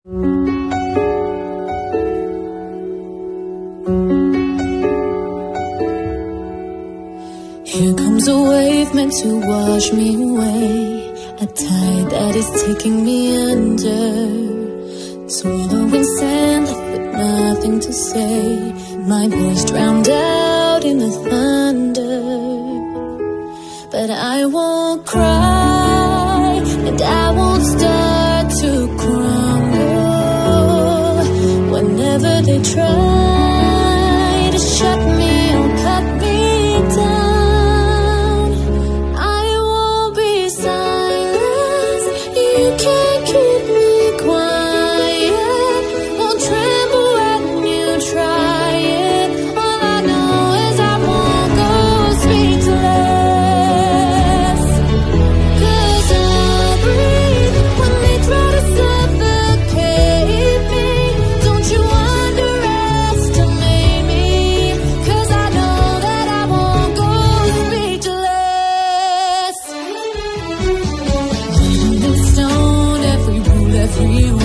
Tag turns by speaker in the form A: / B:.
A: Here comes a wave meant to wash me away, a tide that is taking me under, swallowing sand left with nothing to say, my voice drowned out in the thunder. But I won't cry, and I won't start to crumble. Whenever they try to shut me or cut me down, I won't be silenced. You can't keep me quiet. Won't tremble when you try it. All I know is I won't go speechless. 'Cause I'll breathe when they try to suffocate me. Don't you underestimate me, 'cause I know that I won't go speechless. Rolling stone, every rule, every